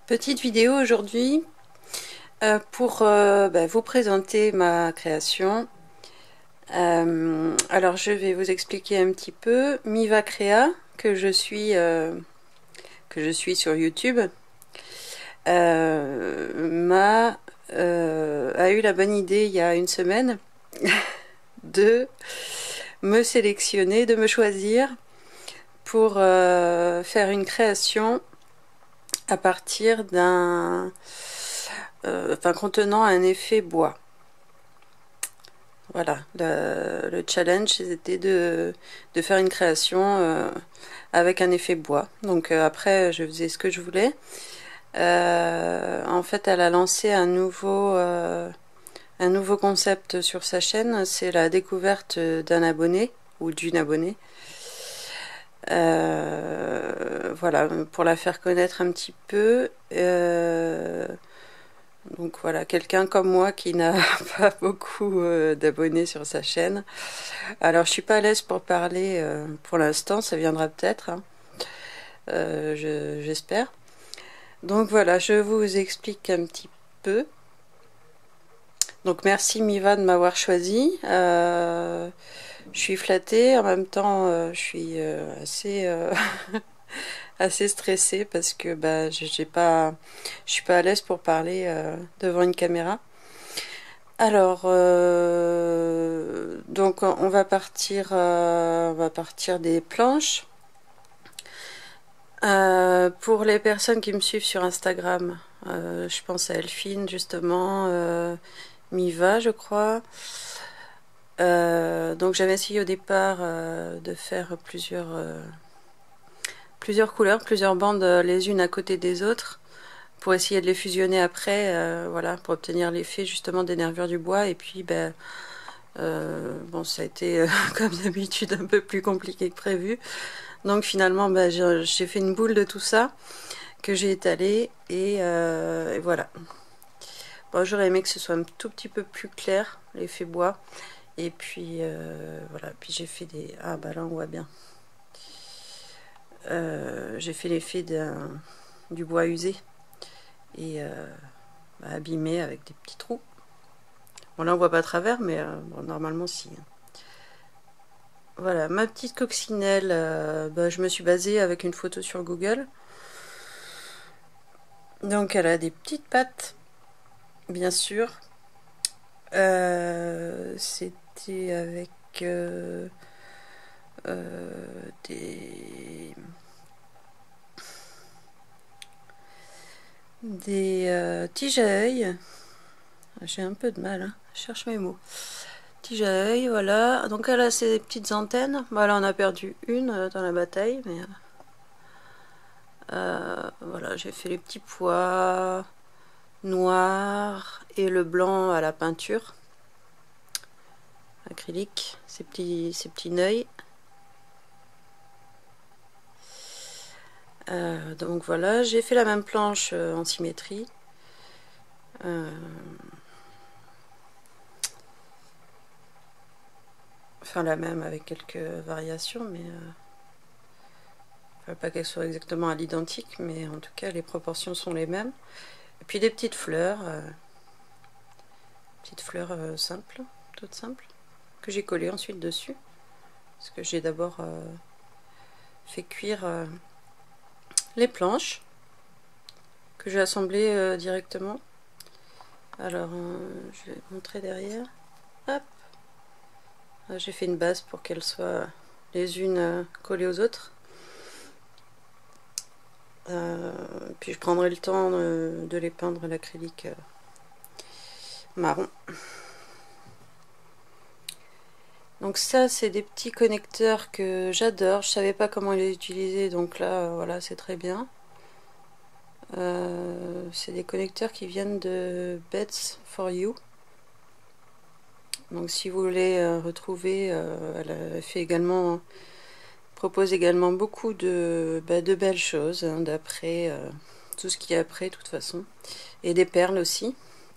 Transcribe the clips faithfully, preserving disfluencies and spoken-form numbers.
Petite vidéo aujourd'hui euh, pour euh, bah, vous présenter ma création. Euh, alors je vais vous expliquer un petit peu. Miva Créa, que je suis, euh, que je suis sur YouTube, euh, m'a euh, a eu la bonne idée il y a une semaine de me sélectionner, de me choisir pour euh, faire une création à partir d'un euh, enfin contenant un effet bois. Voilà, le, le challenge c'était de, de faire une création euh, avec un effet bois. Donc euh, après je faisais ce que je voulais. Euh, en fait elle a lancé un nouveau, euh, un nouveau concept sur sa chaîne, c'est la découverte d'un abonné ou d'une abonnée. Euh, voilà, pour la faire connaître un petit peu. Euh, donc voilà, quelqu'un comme moi qui n'a pas beaucoup euh, d'abonnés sur sa chaîne. Alors je suis pas à l'aise pour parler euh, pour l'instant, ça viendra peut-être, hein. euh, j'espère. Donc voilà, je vous explique un petit peu. Donc merci Miva de m'avoir choisi. Euh, je suis flattée, en même temps euh, je suis euh, assez... Euh assez stressée parce que bah j'ai pas je suis pas à l'aise pour parler euh, devant une caméra. Alors euh, donc on va partir euh, on va partir des planches. Euh, pour les personnes qui me suivent sur Instagram, euh, je pense à Elphine justement, euh, Miva je crois. Euh, donc j'avais essayé au départ euh, de faire plusieurs euh, plusieurs couleurs, plusieurs bandes les unes à côté des autres, pour essayer de les fusionner après, euh, voilà, pour obtenir l'effet justement des nervures du bois. Et puis, ben, euh, bon, ça a été euh, comme d'habitude un peu plus compliqué que prévu. Donc finalement, ben, j'ai fait une boule de tout ça que j'ai étalé et, euh, et voilà. Bon, j'aurais aimé que ce soit un tout petit peu plus clair l'effet bois. Et puis euh, voilà. Puis j'ai fait des, ah bah là on voit bien. Euh, j'ai fait l'effet du bois usé et euh, bah, abîmé avec des petits trous. Bon là on voit pas à travers, mais euh, bon, normalement si. Voilà, ma petite coccinelle, euh, bah, je me suis basée avec une photo sur Google. Donc elle a des petites pattes, bien sûr. Euh, C'était avec euh, euh, des des euh, tiges à œil. J'ai un peu de mal, hein. Je cherche mes mots. Tige à œil, voilà. Donc elle a ses petites antennes. Bon, là on a perdu une euh, dans la bataille, mais euh, voilà, j'ai fait les petits pois noirs et le blanc à la peinture acrylique, ces petits, ces petits nœuds. Euh, donc voilà, j'ai fait la même planche euh, en symétrie. Euh, enfin la même avec quelques variations, mais euh, enfin, pas qu'elle soit exactement à l'identique, mais en tout cas les proportions sont les mêmes. Et puis des petites fleurs, euh, petites fleurs euh, simples, toutes simples, que j'ai collées ensuite dessus, parce que j'ai d'abord euh, fait cuire euh, les planches que j'ai assemblées euh, directement. Alors euh, je vais montrer derrière. Hop, j'ai fait une base pour qu'elles soient les unes euh, collées aux autres. Euh, puis je prendrai le temps de, de les peindre à l'acrylique euh, marron. Donc ça c'est des petits connecteurs que j'adore. Je savais pas comment les utiliser, donc là euh, voilà, c'est très bien. Euh, c'est des connecteurs qui viennent de Beds for You. Donc si vous voulez euh, retrouver, euh, elle a fait également, propose également beaucoup de, bah, de belles choses, hein, d'après, euh, tout ce qui est après de toute façon, et des perles aussi.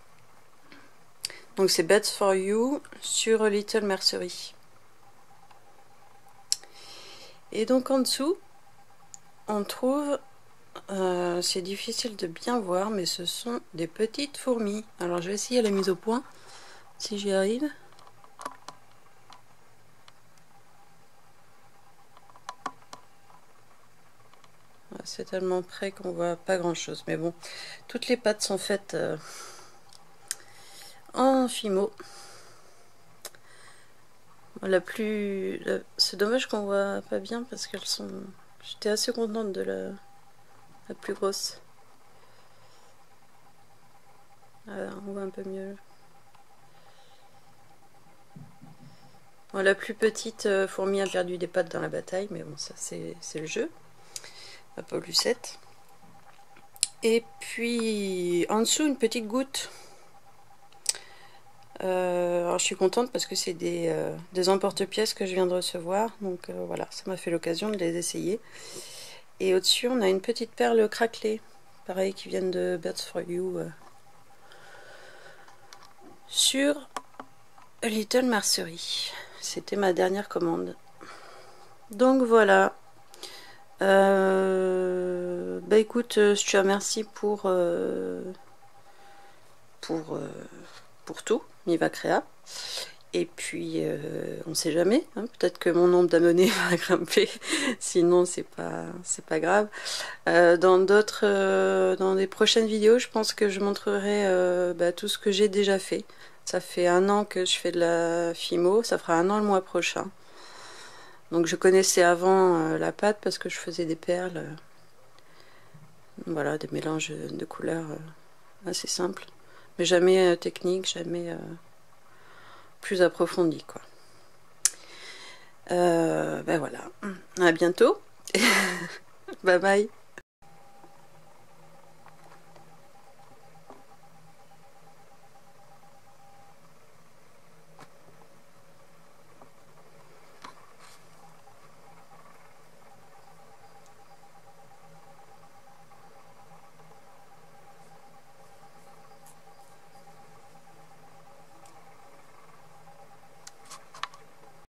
Donc c'est Beds for You sur Little Mercery. Et donc en dessous, on trouve euh, euh, c'est difficile de bien voir, mais ce sont des petites fourmis. Alors je vais essayer la mise au point, si j'y arrive. C'est tellement près qu'on voit pas grand chose, mais bon, toutes les pattes sont faites euh, en Fimo. La plus, la... c'est dommage qu'on voit pas bien parce qu'elles sont. J'étais assez contente de la, la plus grosse. Voilà, on voit un peu mieux. Bon, la plus petite euh, fourmi a perdu des pattes dans la bataille, mais bon, ça c'est le jeu. La Paul Lucette. Et puis en dessous, une petite goutte. Euh, alors je suis contente parce que c'est des, euh, des emporte-pièces que je viens de recevoir. Donc euh, voilà, ça m'a fait l'occasion de les essayer. Et au-dessus, on a une petite perle craquelée. Pareil, qui viennent de Birds for You. Euh, sur Little Mercery. C'était ma dernière commande. Donc voilà. Euh, bah écoute, je te remercie pour euh, pour euh, pour tout, Miva Créa. Et puis euh, on sait jamais, hein, peut-être que mon nombre d'abonnés va grimper, sinon c'est pas c'est pas grave. Euh, dans d'autres euh, dans les prochaines vidéos, je pense que je montrerai euh, bah, tout ce que j'ai déjà fait. Ça fait un an que je fais de la Fimo, ça fera un an le mois prochain. Donc je connaissais avant euh, la pâte parce que je faisais des perles, euh, voilà, des mélanges de couleurs euh, assez simples, mais jamais euh, technique, jamais euh, plus approfondi, quoi. Euh, ben voilà, à bientôt. Bye bye.